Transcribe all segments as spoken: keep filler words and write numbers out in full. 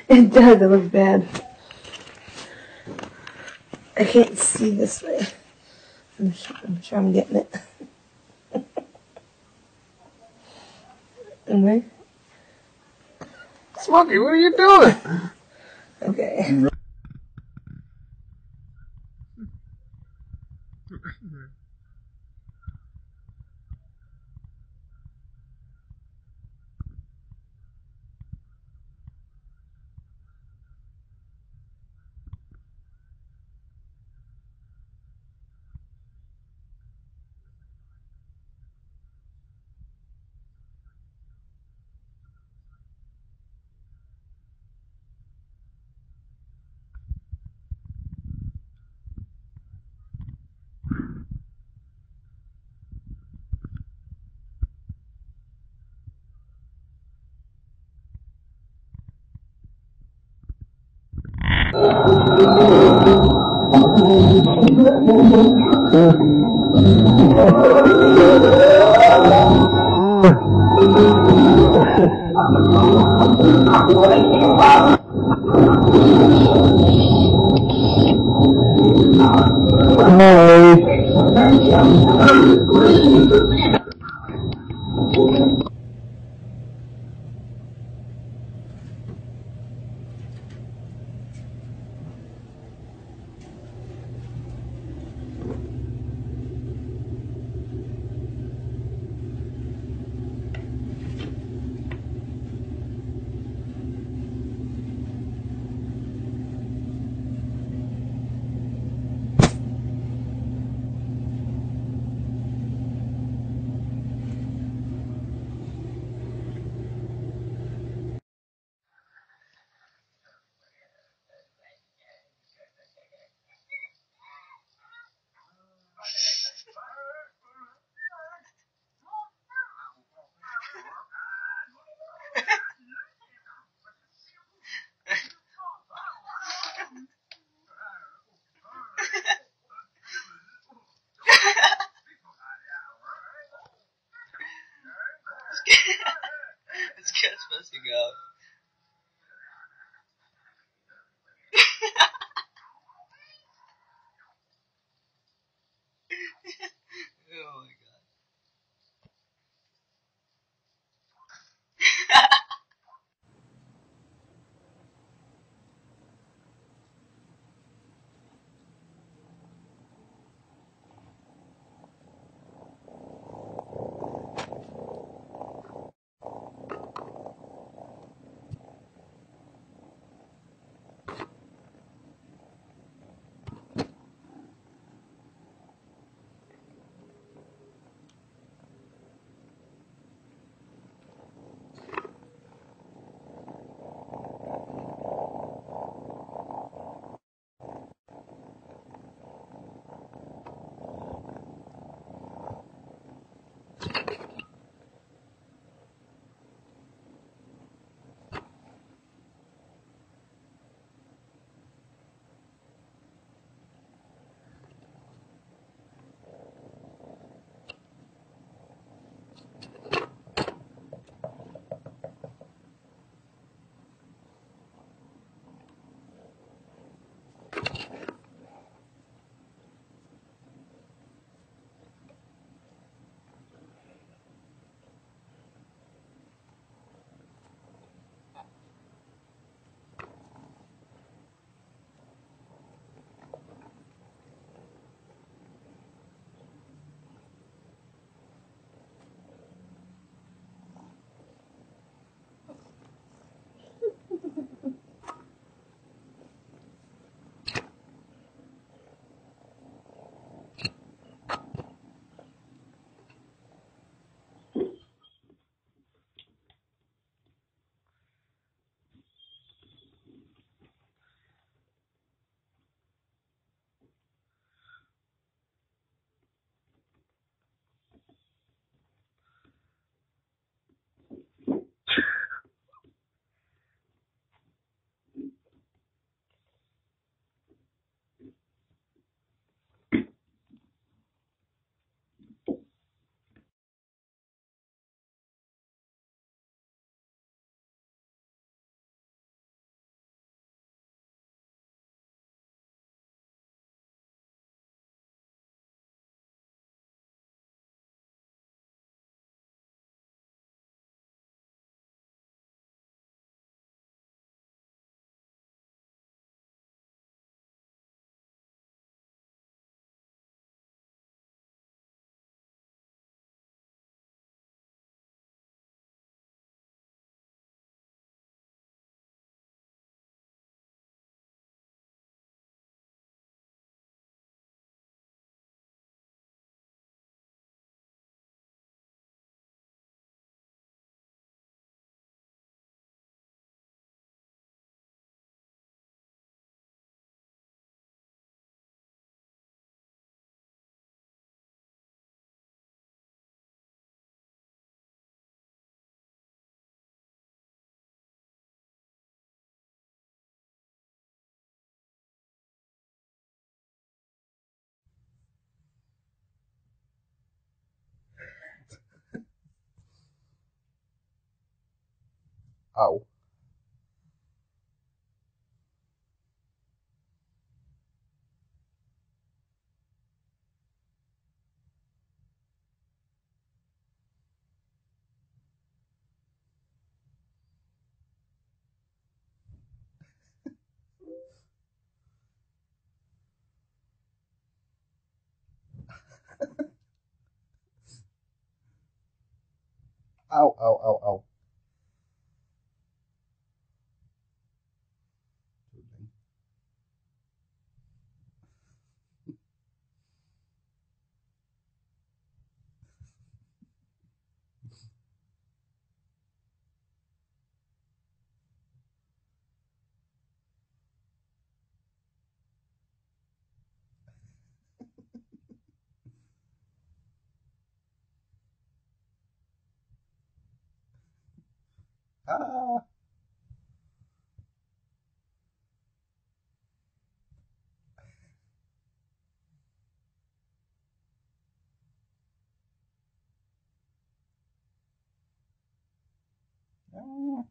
It does, it looks bad. I can't see this way. I'm sure I'm, sure I'm getting it. Okay. Smokey, what are you doing? Okay. Ow. Ow, ow, ow, ow. Ah. Ah.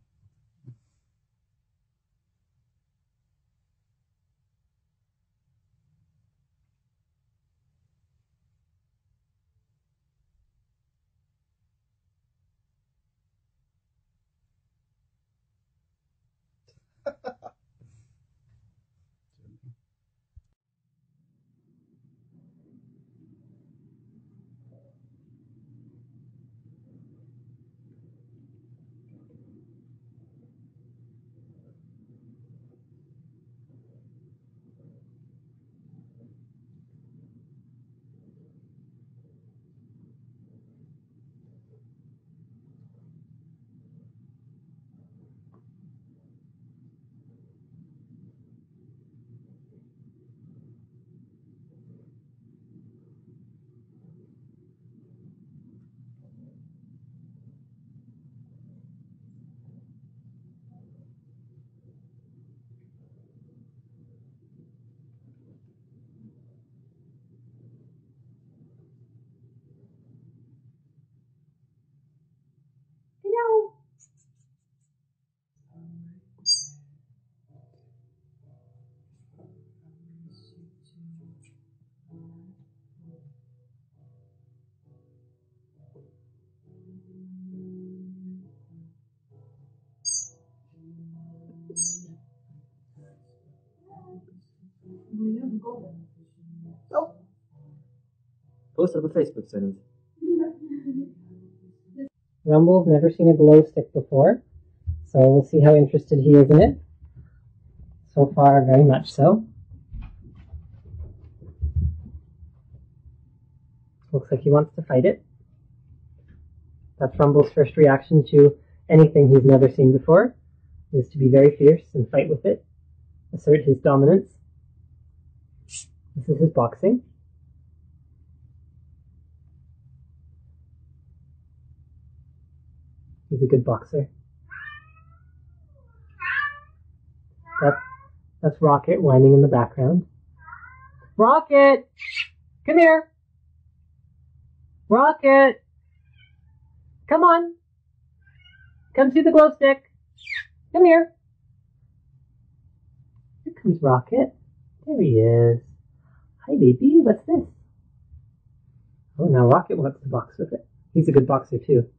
No. Oh. Post it on Facebook, Sunny. Rumble's never seen a glow stick before, so we'll see how interested he is in it. So far, very much so. Looks like he wants to fight it. That's Rumble's first reaction to anything he's never seen before, is to be very fierce and fight with it, assert his dominance. This is his boxing. He's a good boxer. That, that's Rocket whining in the background. Rocket! Come here! Rocket! Come on! Come see the glow stick! Come here! Here comes Rocket. There he is. Hi, baby. What's this? Oh, now Rocket wants to box with it. He's a good boxer, too.